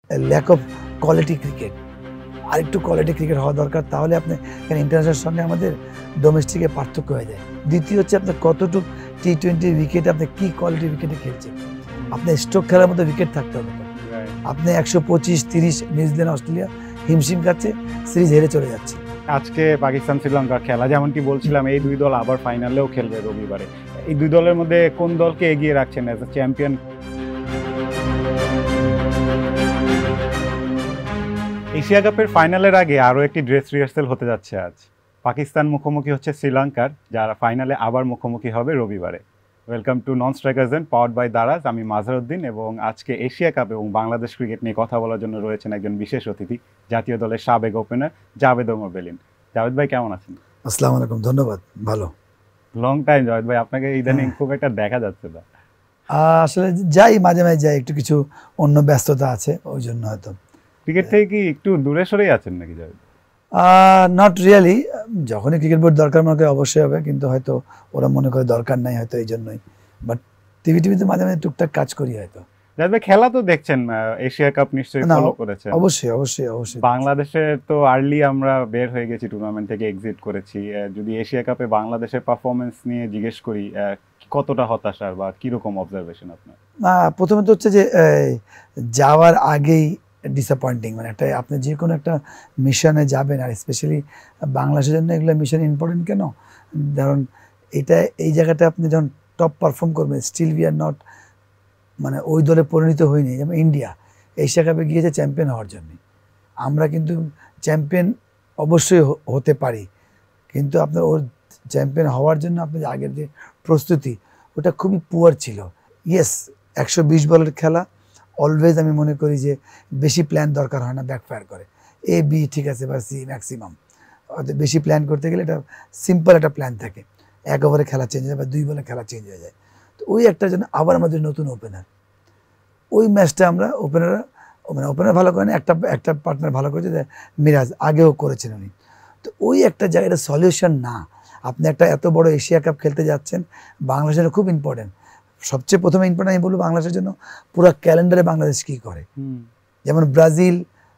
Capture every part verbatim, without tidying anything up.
Lack of quality cricket, আরেকটু quality cricket হওয়া দরকার, তাহলে আপনি ইন্টারন্যাশনাল সঙ্গে আমাদের ডোমেস্টিকের পার্থক্য হয়ে যায়। দ্বিতীয় হচ্ছে আপনার কতটুকু টি টোয়েন্টি উইকেটে আপনি কী কোয়ালিটির উইকেটে খেলছেন, আপনার স্ট্রোক খেলার মতো উইকেট থাকতে হবে। আপনি একশো পঁচিশ তিরিশ নিউজিল্যান্ড অস্ট্রেলিয়া হিমশিম খাচ্ছে, সিরিজ হেরে চলে যাচ্ছে। আজকে পাকিস্তান শ্রীলঙ্কার খেলা, যেমনটি বলছিলাম এই দুই দল আবার ফাইনালেও খেলবে রবিবারে। এই দুই দলের মধ্যে কোন দলকে এগিয়ে রাখছেন অ্যাজ এ চ্যাম্পিয়ন? এশিয়া কাপের ফাইনালের আগে আরও একটি ড্রেস রিহার্সেল হতে যাচ্ছে আজ। পাকিস্তান মুখোমুখি হচ্ছে শ্রীলঙ্কার, যারা ফাইনালে আবার মুখোমুখি হবে রবিবারে। Welcome to non strikers end powered by Daraz. আমি মাজহারউদ্দিন এবং আজকে এশিয়া কাপ এবং বাংলাদেশ ক্রিকেট নিয়ে কথা বলার জন্য রয়েছেন একজন বিশেষ অতিথি, জাতীয় দলের সাবেক ওপেনার জাভেদ ওমর বেলিম। জাভেদ ভাই কেমন আছেন? আসসালামু আলাইকুম, ধন্যবাদ। ভালো, লং টাইম জাভেদ ভাই, আপনাকে ইদানিং খুব একটা দেখা যাচ্ছে না। আসলে যাই, মাঝে মাঝে যাই, একটু কিছু অন্য ব্যস্ততা আছে, ওই জন্য হয়তো। ক্রিকেট থেকে কি একটু দূরে সরেই আছেন নাকি জাভেদ? নট রিয়েলি, যখনই ক্রিকেট বোর্ড দরকার মনে করে অবশ্যই হবে, কিন্তু হয়তো ওরা মনে করে দরকার নাই, হয়তো এই জন্যই। বাট টিভি টিভিতে মাঝে মাঝে টুকটাক কাজ করি হয়তো। জাভেদ ভাই খেলা তো দেখছেন, এশিয়া কাপ নিশ্চয়ই ফলো করেছেন। অবশ্যই অবশ্যই অবশ্যই। বাংলাদেশের তো আর্লি আমরা বের হয়ে গেছি, টুর্নামেন্ট থেকে এক্সিট করেছি। যদি এশিয়া কাপে বাংলাদেশের পারফরমেন্স নিয়ে জিজ্ঞেস করি, কতটা হতাশার বা কিরকম অবজারভেশন আপনার? না, প্রথমে তো হচ্ছে যে যাওয়ার আগেই ডিসঅ্যাপয়েন্টিং, মানে একটা আপনি যে কোনো একটা মিশনে যাবেন, আর স্পেশালি বাংলাদেশের জন্য এগুলো মিশন ইম্পর্টেন্ট কেন, কারণ এটা এই জায়গাটা আপনি যখন টপ পারফর্ম করবেন, স্টিল উই আর নট, মানে ওই দলে পরিণত হয়নি। যেমন ইন্ডিয়া এশিয়া কাপে গিয়েছে চ্যাম্পিয়ন হওয়ার জন্য, আমরা কিন্তু চ্যাম্পিয়ন অবশ্যই হতে পারি, কিন্তু আপনার ওর চ্যাম্পিয়ন হওয়ার জন্য আপনার আগের যে প্রস্তুতি ওটা খুবই পুয়ার ছিল। ইয়েস, একশো বিশ বলের খেলা, অলওয়েজ আমি মনে করি যে বেশি প্ল্যান দরকার হয় না, ব্যাকফায়ার করে। এ বি ঠিক আছে, বা সি ম্যাক্সিমাম। অর্থাৎ বেশি প্ল্যান করতে গেলে এটা সিম্পল একটা প্ল্যান থাকে, এক ওভারে খেলা চেঞ্জ হয়ে যায় বা দুই বলে খেলা চেঞ্জ হয়ে যায়। তো ওই একটার জন্য আবার আমাদের নতুন ওপেনার, ওই ম্যাচটা আমরা ওপেনার মানে ওপেনার ভালো করেন, একটা একটা পার্টনার ভালো করেছে, মিরাজ আগেও করেছেন উনি। তো ওই একটা জায়গাটা সলিউশন না। আপনি একটা এত বড় এশিয়া কাপ খেলতে যাচ্ছেন, বাংলাদেশের খুব ইম্পর্টেন্ট। সবচেয়ে প্রথমে ইম্পর্টেন্ট আমি বলবো বাংলাদেশের জন্য পুরো ক্যালেন্ডারে বাংলাদেশ কী করে। যেমন ব্রাজিল,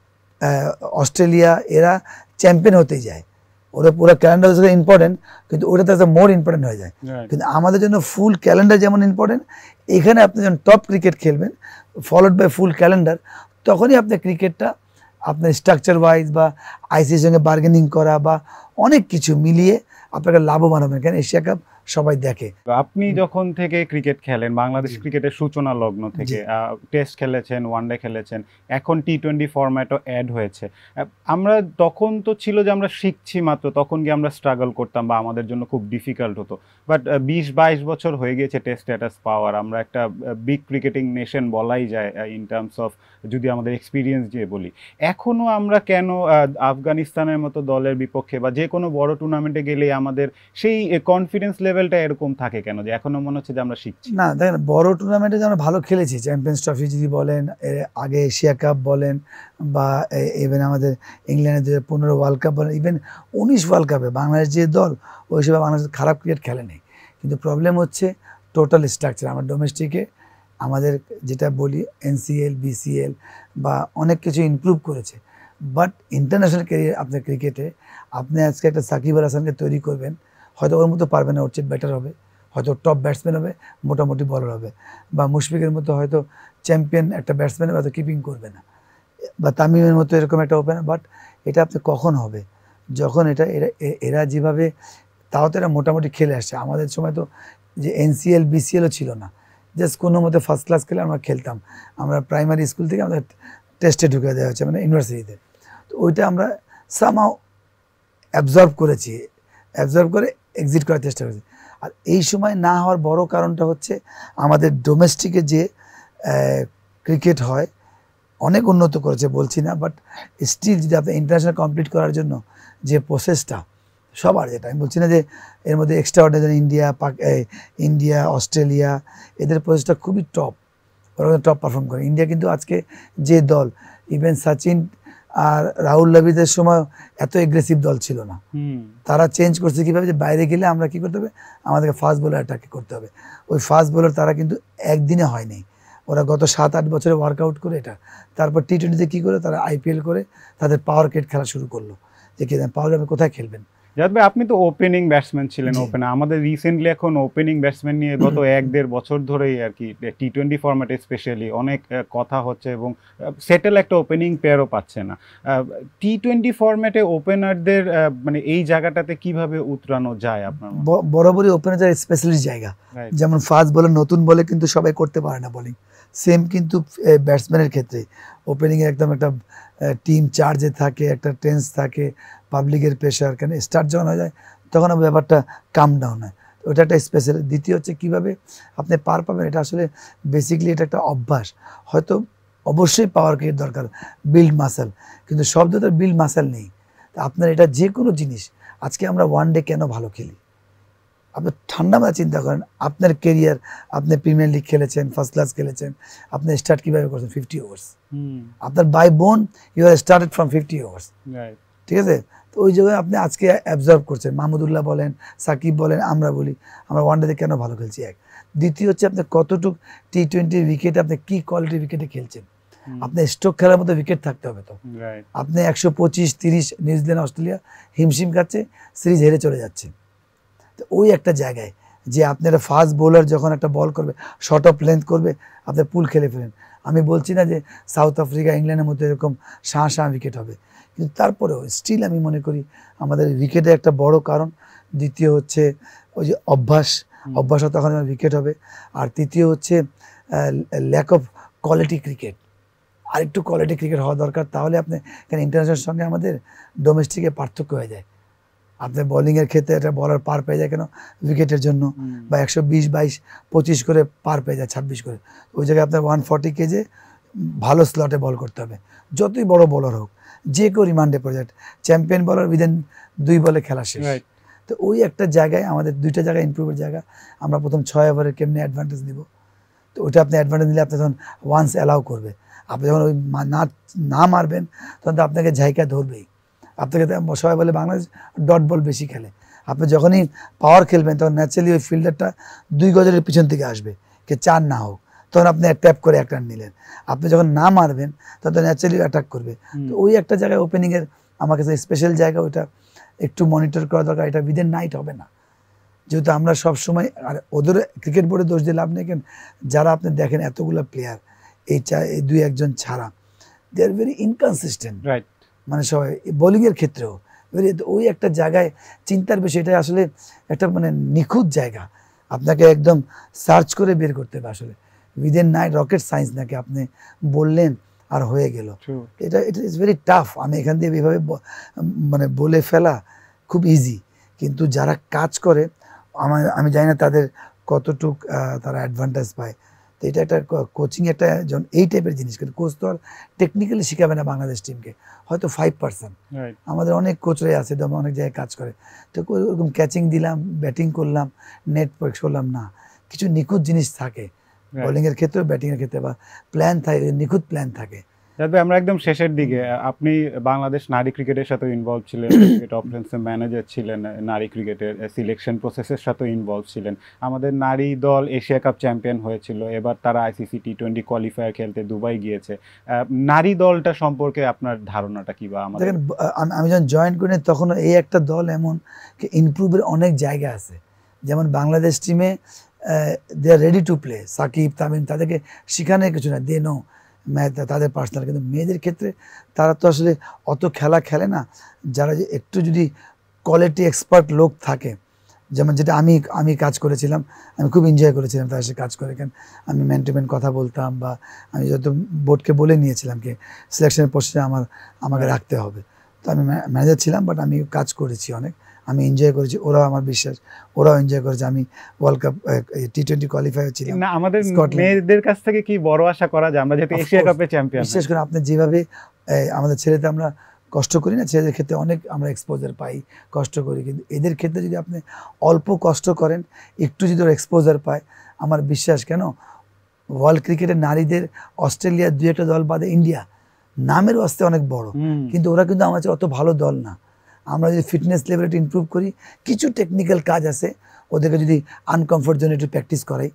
অস্ট্রেলিয়া, এরা চ্যাম্পিয়ন হতেই যায়, ওরা পুরো ক্যালেন্ডার ইম্পর্টেন্ট, কিন্তু ওটা তো মোর ইম্পর্টেন্ট হয়ে যায়। কিন্তু আমাদের জন্য ফুল ক্যালেন্ডার যেমন ইম্পর্টেন্ট, এখানে আপনি যখন টপ ক্রিকেট খেলবেন ফলোড বাই ফুল ক্যালেন্ডার, তখনই আপনি ক্রিকেটটা আপনার স্ট্রাকচার ওয়াইজ বা আইসিসির সঙ্গে বার্গেনিং করা বা অনেক কিছু মিলিয়ে আপনাকে লাভবান হবেন। কেন এশিয়া কাপ সবাই দেখে। আপনি যখন থেকে ক্রিকেট খেলেন, বাংলাদেশ ক্রিকেটের সূচনা লগ্ন থেকে টেস্ট খেলেছেন, ওয়ানডে খেলেছেন, এখন টি টোয়েন্টি ফরম্যাটও অ্যাড হয়েছে। আমরা তখন তো ছিল যে আমরা শিখছি মাত্র, তখন গিয়ে আমরা স্ট্রাগল করতাম বা আমাদের জন্য খুব ডিফিকাল্ট হতো। বাট বিশ বাইশ বছর হয়ে গিয়েছে টেস্ট স্ট্যাটাস পাওয়ার, আমরা একটা বিগ ক্রিকেটিং নেশন বলাই যায় ইন টার্মস অফ যদি আমাদের এক্সপিরিয়েন্স দিয়ে বলি। এখনও আমরা কেন আফগানিস্তানের মতো দলের বিপক্ষে বা যে কোনো বড় টুর্নামেন্টে গেলেই আমাদের সেই কনফিডেন্স লেভেলটা এরকম থাকে কেন, যে এখনো মনে হচ্ছে যে আমরা শিখছি? না, দেখেন বড় টুর্নামেন্টে যে আমরা ভালো খেলেছি, চ্যাম্পিয়ন্স ট্রফি যদি বলেন, আগে এশিয়া কাপ বলেন, বা ইভেন আমাদের ইংল্যান্ডের দু হাজার পনেরো ওয়ার্ল্ড কাপ বলেন, ইভেন উনিশ ওয়ার্ল্ড কাপে বাংলাদেশ যে দল, ওই হিসেবে বাংলাদেশ খারাপ ক্রিকেট খেলে নেই। কিন্তু প্রবলেম হচ্ছে টোটাল স্ট্রাকচার। আমার ডোমেস্টিকে আমাদের যেটা বলি এনসিএল, বিসিএল বা অনেক কিছু ইমপ্রুভ করেছে, বাট ইন্টারন্যাশনাল ক্যারিয়ার আপনার ক্রিকেটে আপনি আজকে একটা সাকিব আল হাসানকে তৈরি করবেন, হয়তো ওর মতো পারবে না, ওর চেয়ে বেটার হবে, হয়তো টপ ব্যাটসম্যান হবে, মোটামুটি বলার হবে, বা মুশফিকের মতো হয়তো চ্যাম্পিয়ন একটা ব্যাটসম্যান হবে, হয়তো কিপিং করবে না, বা তামিমের মতো এরকম একটা ওপেনার। বাট এটা আপনি কখন হবে, যখন এটা এরা এরা যেভাবে, তাও তো এরা মোটামুটি খেলে আসছে। আমাদের সময় তো যে এনসিএল বিসিএলও ছিল না, জাস্ট কোনো মতো ফার্স্ট ক্লাস খেলে আমরা খেলতাম। আমরা প্রাইমারি স্কুল থেকে আমাদের টেস্টে ঢুকে দেওয়া হচ্ছে, মানে ইউনিভার্সিটিতে। তো ওইটা আমরা সামহাও অ্যাবজর্ব করেছি, অ্যাবজর্ব করে এক্সিট করার চেষ্টা করেছি। আর এই সময় না হওয়ার বড় কারণটা হচ্ছে আমাদের ডোমেস্টিকে যে ক্রিকেট হয় অনেক উন্নত করেছে বলছি না, বাট স্টিল যদি আপনি ইন্টারন্যাশনাল কমপ্লিট করার জন্য যে প্রসেসটা সবার, যেটা আমি বলছি না যে এর মধ্যে extraordinary India, Pak India, Australia, এদের প্রসেসটা খুবই টপ, ওরা টপ পারফর্ম করে। ইন্ডিয়া কিন্তু আজকে যে দল, ইভেন সচিন আর রাহুল দ্রাবিড়ের সময় এত এগ্রেসিভ দল ছিল না, তারা চেঞ্জ করছে কীভাবে, যে বাইরে গেলে আমরা কী করতে হবে, আমাদেরকে ফাস্ট বোলার অ্যাটাক করতে হবে। ওই ফাস্ট বোলার তারা কিন্তু একদিনে হয়নি, ওরা গত সাত আট বছরে ওয়ার্কআউট করে এটা, তারপর টি টোয়েন্টিতে কী করে তারা আইপিএল করে তাদের পাওয়ার ক্রিকেট খেলা শুরু করলো, যে কি পাওয়ার আপনি কোথায় খেলবেন। জাভেদ ভাই, আপনি তো ওপেনিং ব্যাটসম্যান ছিলেন, ওপেনার। আমাদের রিসেন্টলি এখন ওপেনিং ব্যাটসম্যান নিয়ে গত এক দেড় বছর ধরেই আর কি টি টোয়েন্টি ফরম্যাটে স্পেশালি অনেক কথা হচ্ছে এবং সেটেল একটা ওপেনিং পেয়ারও পাচ্ছে না। টি টোয়েন্টি ফরম্যাটে ওপেনারদের মানে এই জায়গাটাতে কিভাবে উতরানো যায় আপনার? বরাবরই ওপেনার স্পেশালিস্ট জায়গা, যেমন ফাস্ট বলে নতুন বলে কিন্তু সবাই করতে পারে না বোলিং, সেম কিন্তু ব্যাটসম্যানের ক্ষেত্রে ওপেনিংয়ে একদম একটা টিম চার্জে থাকে, একটা টেন্স থাকে, পাবলিকের প্রেশার, কেন স্টার্ট যখন হয়ে যায় তখন ব্যাপারটা কাম ডাউন হয়, ওটা একটা স্পেশাল। দ্বিতীয় হচ্ছে কীভাবে আপনি পার পাবেন, এটা আসলে বেসিক্যালি এটা একটা অভ্যাস। হয়তো অবশ্যই পাওয়ার ক্রিকেট দরকার, বিল্ড মাসেল, কিন্তু শব্দটার বিল্ড মাসেল নেই। আপনার এটা যে কোনো জিনিস, আজকে আমরা ওয়ান ডে কেন ভালো খেলি, আপনি ঠান্ডা মাথায় চিন্তা করেন, আপনার কেরিয়ার, আপনি প্রিমিয়ার লিগ খেলেছেন, ফার্স্ট ক্লাস খেলেছেন, আপনি স্টার্ট কীভাবে করছেন ফিফটি ওভার্স, আপনার by born you are started from fifty overs, ঠিক আছে। তো ওই জায়গায় আপনি আজকে অ্যাবজর্ভ করছেন, মাহমুদুল্লাহ বলেন, সাকিব বলেন, আমরা বলি আমরা ওয়ানডেতে কেন ভালো খেলছি, এক। দ্বিতীয় হচ্ছে আপনি কতটুকু টি টোয়েন্টির উইকেটে আপনি কী কোয়ালিটির উইকেটে খেলছেন, আপনার স্ট্রোক খেলার মতো উইকেট থাকতে হবে। তো আপনি একশো পঁচিশ তিরিশ নিউজিল্যান্ড অস্ট্রেলিয়া হিমশিম খাচ্ছে, সিরিজ হেরে চলে যাচ্ছে। তো ওই একটা জায়গায় যে আপনারা ফাস্ট বোলার যখন একটা বল করবে, শর্ট অফ লেন্থ করবে, আপনি পুল খেলে ফেলেন। আমি বলছি না যে সাউথ আফ্রিকা ইংল্যান্ডের মধ্যে এরকম শাঁ শাঁ উইকেট হবে, কিন্তু তারপরেও স্টিল আমি মনে করি আমাদের উইকেটের একটা বড় কারণ। দ্বিতীয় হচ্ছে ওই যে অভ্যাস, অভ্যাস তখন উইকেট হবে। আর তৃতীয় হচ্ছে ল্যাক অফ কোয়ালিটি ক্রিকেট, আরেকটু কোয়ালিটি ক্রিকেট হওয়া দরকার, তাহলে আপনি কেন ইন্টারন্যাশনাল সঙ্গে আমাদের ডোমেস্টিকে পার্থক্য হয়ে যায়। আপনার বোলিংয়ের ক্ষেত্রে একটা বলার পার পেয়ে যায় কেন উইকেটের জন্য, বা একশো বিশ বাইশ পঁচিশ করে পার পেয়ে যায়, ছাব্বিশ করে, ওই জায়গায় আপনার ওয়ান ফর্টি কেজে ভালো স্লটে বল করতে হবে, যতই বড় বলার হোক, যে কেউ রিমান্ডে পড়ে যায়, চ্যাম্পিয়ন বলার উইদিন দুই বলে খেলা শেষ। তো ওই একটা জায়গায় আমাদের দুইটা জায়গায় ইমপ্রুভের জায়গা। আমরা প্রথম ছয় ওভারে কেমনি অ্যাডভান্টেজ নিব, তো ওইটা আপনি অ্যাডভান্টেজ নিলে আপনি তখন ওয়ান্স অ্যালাউ করবে, আপনি যখন ওই না না মারবেন তখন তো আপনাকে ঝাইকা ধরবেই। আপনাকে সবাই বলে বাংলাদেশ ডট বল বেশি খেলে, আপনি যখনই পাওয়ার খেলবেন তখন ন্যাচারালি ওই ফিল্ডারটা দুই গজের পিছন থেকে আসবে, কে চার না হোক, তখন আপনি ট্যাপ করে এক রান নিলেন। আপনি যখন না মারবেন তখন ন্যাচারালি অ্যাটাক করবে। তো ওই একটা জায়গায় ওপেনিংয়ের আমার কাছে স্পেশাল জায়গা, ওইটা একটু মনিটর করা দরকার। এটা উইদিন নাইট হবে না, যেহেতু আমরা সব সময়, আর ওদের ক্রিকেট বোর্ডে দোষ দিয়ে লাভ নেই, কেন যারা আপনি দেখেন এতগুলো প্লেয়ার, এই চা এই দুই একজন ছাড়া they are very inconsistent, right, মানে সবাই বোলিংয়ের ক্ষেত্রেও ওই একটা জায়গায় চিন্তার বিষয়। এটা আসলে একটা মানে নিখুঁত জায়গা, আপনাকে একদম সার্চ করে বের করতে হবে। আসলে উইদিন নাইট রকেট সায়েন্স নাকি আপনি বললেন আর হয়ে গেল, এটা এটা ইজ ভেরি টাফ। আমি এখান দিয়ে এভাবে মানে বলে ফেলা খুব ইজি, কিন্তু যারা কাজ করে আমার আমি জানি না তাদের কতটুক তারা অ্যাডভান্টেজ পায়। তো এটা একটা কোচিং, একটা যখন এই টাইপের জিনিস, কিন্তু কোচ তো আর টেকনিক্যালি শেখাবে না বাংলাদেশ টিমকে, হয়তো ফাইভ পার্সেন্ট। আমাদের অনেক কোচরাই আছে, তো অনেক জায়গায় কাজ করে, তো ওরকম ক্যাচিং দিলাম, ব্যাটিং করলাম, নেট পরীক্ষা করলাম না, কিছু নিখুঁত জিনিস থাকে বোলিংয়ের ক্ষেত্রে, ব্যাটিংয়ের ক্ষেত্রে, বা প্ল্যান থাকে, নিখুঁত প্ল্যান থাকে। আমরা একদম শেষের দিকে, আপনি বাংলাদেশ নারী ক্রিকেটের সাথে ইনভলভ ছিলেন, অফেন্সিভ ম্যানেজার ছিলেন, নারী ক্রিকেটের সিলেকশন প্রসেসের সাথে ইনভলভ ছিলেন। আমাদের নারী দল এশিয়া কাপ চ্যাম্পিয়ন হয়েছিল, এবার তারা আইসিসি টি টোয়েন্টি কোয়ালিফায়ার খেলতে দুবাই গিয়েছে। নারী দলটা সম্পর্কে আপনার ধারণাটা কি? বা আমাদের দেখেন, আমি যখন জয়েন করি তখন এই একটা দল এমন ইমপ্রুভের অনেক জায়গা আছে, যেমন বাংলাদেশ টিমে they are ready to play, Shakib Tamim, তাদেরকে শেখানো কিছু না, দে নো ম্যাচ তাদের পার্সোনাল। কিন্তু মেয়েদের ক্ষেত্রে তারা তো আসলে অত খেলা খেলে না, যারা যে একটু যদি কোয়ালিটি এক্সপার্ট লোক থাকে, যেমন যেটা আমি আমি কাজ করেছিলাম, আমি খুব এনজয় করেছিলাম তার সাথে কাজ করে, কেন আমি ম্যান টু ম্যান কথা বলতাম, বা আমি যত বোর্ডকে বলে নিয়েছিলাম কি সিলেকশনের প্রসেসে আমার আমাকে রাখতে হবে। তো আমি ম্যানেজার ছিলাম, বাট আমি কাজ করেছি অনেক, আমি এনজয় করেছি, ওরাও আমার বিশ্বাস ওরাও এনজয় করেছে। আমি world cup T twenty qualify ছিলাম। না, আমাদের মেয়েদের কাছ থেকে কি বড় আশা করা যায়? আমরা যেহেতু এশিয়া কাপে চ্যাম্পিয়ন, বিশেষ করে আপনি যেভাবে আমাদের ছেলেতে আমরা কষ্ট করি না, ছেলেদের ক্ষেত্রে অনেক আমরা এক্সপোজার পাই, কষ্ট করি, কিন্তু এদের ক্ষেত্রে যদি আপনি অল্প কষ্ট করেন, একটু যদি ওরা এক্সপোজার পায়, আমার বিশ্বাস, কেন ওয়ার্ল্ড ক্রিকেটের নারীদের অস্ট্রেলিয়ার দুই একটা দল বাদে ইন্ডিয়া নামের আসতে অনেক বড়, কিন্তু ওরা কিন্তু আমার অত ভালো দল না। আমরা যদি ফিটনেস লেভেলটা ইমপ্রুভ করি, কিছু টেকনিক্যাল কাজ আছে, ওদেরকে যদি আনকমফোর্ট জোনে একটু প্র্যাকটিস করাই,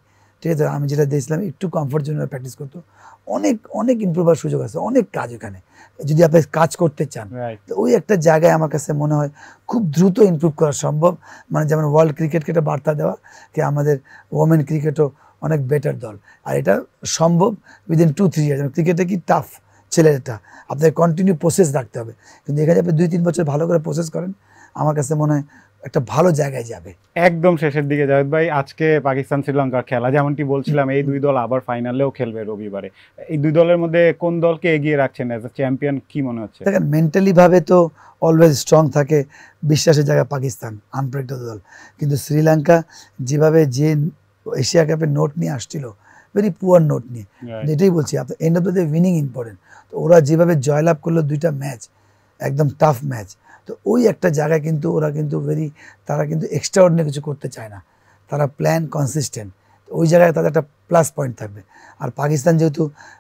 ঠিক আছে, আমি যেটা দিয়েছিলাম একটু কমফোর্ট জোনে প্র্যাকটিস করতো, অনেক অনেক ইমপ্রুভ হওয়ার সুযোগ আছে, অনেক কাজ এখানে যদি আপনি কাজ করতে চান। তো ওই একটা জায়গায় আমার কাছে মনে হয় খুব দ্রুত ইমপ্রুভ করা সম্ভব, মানে যেমন ওয়ার্ল্ড ক্রিকেটকে একটা বার্তা দেওয়া কি আমাদের ওমেন ক্রিকেটও অনেক বেটার দল, আর এটা সম্ভব উইদিন টু থ্রি ইয়ার্স। ক্রিকেটে কি টাফ ছেলেটা, আপনাকে কন্টিনিউ প্রসেস রাখতে হবে, কিন্তু এখানে আপনি দুই তিন বছর ভালো করে প্রসেস করেন, আমার কাছে মনে হয় একটা ভালো জায়গায় যাবে। একদম শেষের দিকে জাভেদ ভাই, আজকে পাকিস্তান শ্রীলঙ্কার খেলা যেমনটি বলছিলাম, এই দুই দল আবার ফাইনালেও খেলবে রবিবারে। এই দুই দলের মধ্যে কোন দলকে এগিয়ে রাখছেন অ্যাজ এ চ্যাম্পিয়ন, কি মনে হচ্ছে? দেখেন মেন্টালি ভাবে তো অলওয়েজ স্ট্রং থাকে, বিশ্বাসের জায়গায় পাকিস্তান আনপ্রেডিক্টেবল দল, কিন্তু শ্রীলঙ্কা যেভাবে যে এশিয়া কাপের নোট নিয়ে আসছিল, ভেরি পুয়ার নোট নিয়ে, এটাই বলছি আপনার end of the day winning important. তো ওরা যেভাবে জয়লাভ করলো দুইটা ম্যাচ, একদম টাফ ম্যাচ, তো ওই একটা জায়গায় কিন্তু ওরা কিন্তু ভেরি, তারা কিন্তু এক্সট্রা অর্ডিনারি কিছু করতে চায় না, তারা প্ল্যান কনসিস্টেন্ট, ওই জায়গায় তাদের একটা প্লাস পয়েন্ট থাকবে। আর পাকিস্তান যেহেতু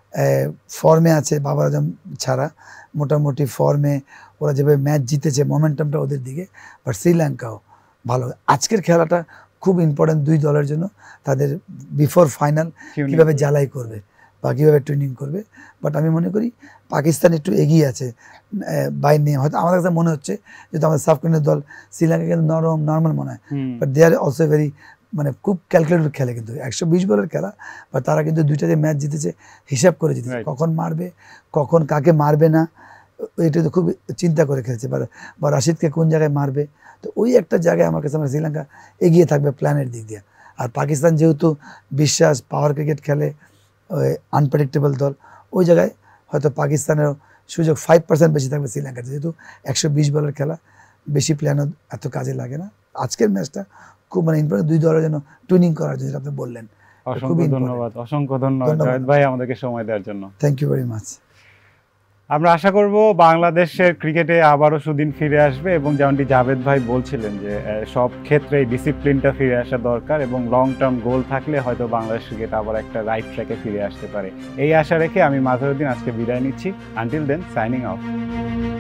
ফর্মে আছে বাবার আজম ছাড়া, মোটামুটি ফর্মে ওরা যেভাবে ম্যাচ জিতেছে, মোমেন্টামটা ওদের দিকে, বাট শ্রীলঙ্কাও ভালো। আজকের খেলাটা খুব ইম্পর্টেন্ট দুই দলের জন্য, তাদের বিফোর ফাইনাল কীভাবে জ্বালাই করবে বা কীভাবে ট্রেনিং করবে। বাট আমি মনে করি পাকিস্তান একটু এগিয়ে আছে বাই নেম, হয়তো আমাদের কাছে মনে হচ্ছে যেহেতু আমাদের সাবকন্টিনেন্ট দল, শ্রীলঙ্কা কিন্তু নরম নর্মাল মনে হয়, but they are also very, মানে খুব ক্যালকুলেটেড খেলে, কিন্তু একশো বিশ বলের খেলা, বা তারা কিন্তু দুইটা যে ম্যাচ জিতেছে হিসাব করে জিতেছে, কখন মারবে কখন কাকে মারবে না, এটা তো খুব চিন্তা করে খেলছে, বা রাশিদকে কোন জায়গায় মারবে। তো ওই একটা জায়গায় আমার কাছে আমার শ্রীলঙ্কা এগিয়ে থাকবে প্ল্যানের দিক দিয়ে। আর পাকিস্তান যেহেতু বিশ্বাস পাওয়ার ক্রিকেট খেলে, আনপ্রেডিক্টেবল দল, ওই জায়গায় হয়তো পাকিস্তানেরও সুযোগ ফাইভ পার্সেন্ট বেশি থাকবে শ্রীলঙ্কার, যেহেতু একশো বিশ বলের খেলা, বেশি প্ল্যানও এত কাজে লাগে না। আজকের ম্যাচটা খুব মানে ইম্পর্টেন্ট দুই দলের জন্য, টুইনিং করার জন্য আপনি বললেন। অসংখ্য ধন্যবাদ, অসংখ্য ধন্যবাদ জাভেদ ভাই আমাদেরকে সময় দেওয়ার জন্য। Thank you very much. আমরা আশা করব বাংলাদেশের ক্রিকেটে আবারও সুদিন ফিরে আসবে, এবং যেমনটি জাভেদ ভাই বলছিলেন যে সব ক্ষেত্রে ডিসিপ্লিনটা ফিরে আসা দরকার, এবং লং টার্ম গোল থাকলে হয়তো বাংলাদেশ ক্রিকেট আবার একটা রাইট ট্র্যাকে ফিরে আসতে পারে। এই আশা রেখে আমি মাঝারুদ্দিন আজকে বিদায় নিচ্ছি। Until then, signing of.